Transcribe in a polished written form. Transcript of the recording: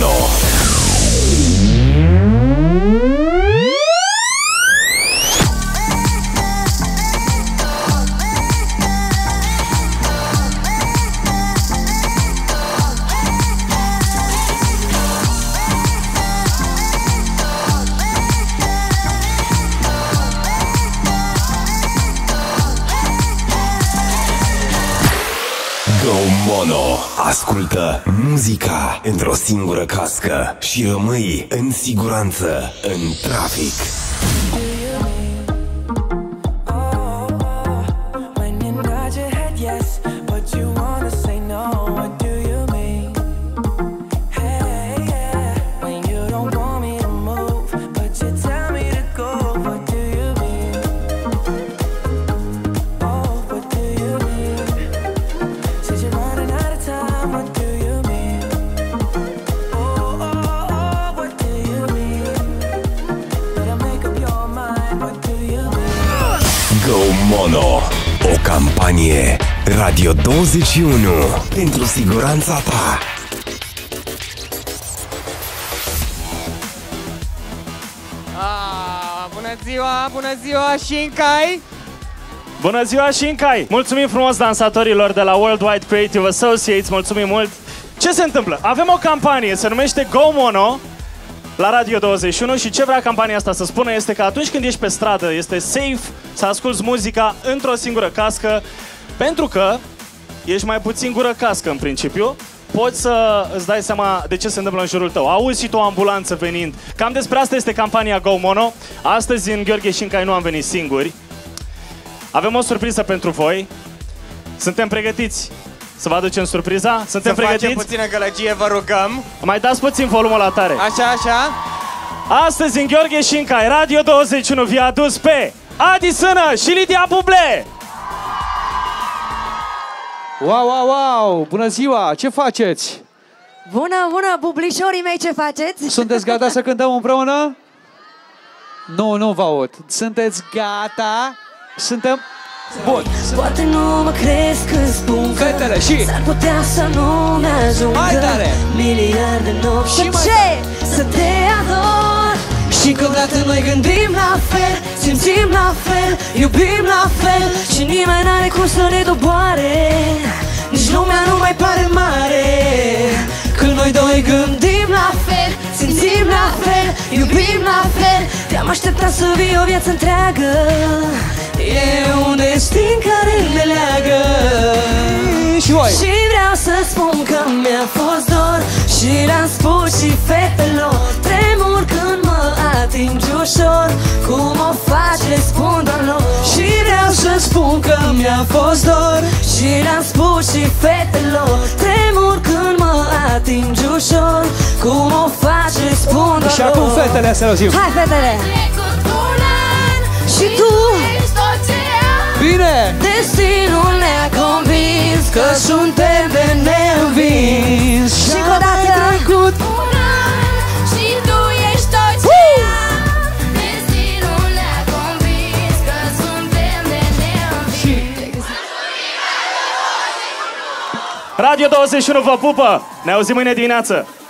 Mono. Go Mono. Ascultă muzica într-o singură cască și rămâi în siguranță în trafic. Go Mono. O campanie Radio 21 pentru siguranța ta. Bună ziua, Shinkai! Bună ziua, Shinkai! Mulțumim frumos dansatorilor de la Worldwide Creative Associates, mulțumim mult! Ce se întâmplă? Avem o campanie, se numește Go Mono la Radio 21 și ce vrea campania asta să spună este că atunci când ești pe stradă este safe să asculți muzica într-o singură cască, pentru că ești mai puțin gură cască în principiu. Poți să îți dai seama de ce se întâmplă în jurul tău. Auzi și tu o ambulanță venind. Cam despre asta este campania Go Mono. Astăzi în Gheorghe Shinkai nu am venit singuri. Avem o surpriză pentru voi. Suntem pregătiți să vă aducem surpriza? Suntem pregătiți? Facem puțină gălăgie, vă rugăm. Mai dați puțin volumul la tare. Așa. Astăzi în Gheorghe Shinkai, Radio 21 vi-a adus pe Adi Sână și Lidia Buble. Wow! Bună ziua! Ce faceți? Bună, bublișorii mei, ce faceți? Sunteți gata să cântăm împreună? Nu vă aud. Sunteți gata? Suntem... Bun. Poate nu mă crezi când spun că Fetele și... s-ar putea să nu-mi ajungă Mai tare! miliarde de nopți. Și mai Să te ador. Și că odată noi gândim la fel, simțim la fel, iubim la fel și nimeni n-are cum să ne doboare. Nici lumea nu mai pare mare. Când noi doi gândim la fel, simțim la fel, iubim la fel, te-am așteptat să vii o viață întreagă. E un destin care ne leagă. Și vreau să spun că mi-a fost dor și le-am spus și fetelor. Tremur când mă atingi ușor, cum o faci le spun doar lor. Și vreau să spun că mi-a fost dor și le-am spus și fetelor. Tremur când mă atingi ușor, cum o faci le spun doar lor. Și acum fetele să auzim. Hai fetele! Și tu Bine! Destinul ne-a convins că suntem de neînvins. Și că odată trecut un an și tu ești tot ce am. Destinul ne-a convins că suntem de neînvins. Radio 21 vă pupă! Ne auzim mâine dimineață!